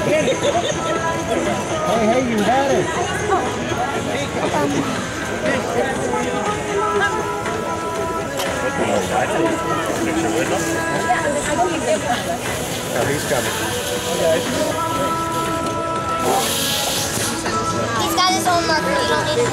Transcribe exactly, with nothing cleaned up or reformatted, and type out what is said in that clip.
Hey, hey, you had it. Oh, he's coming. He's got his own marker. You don't need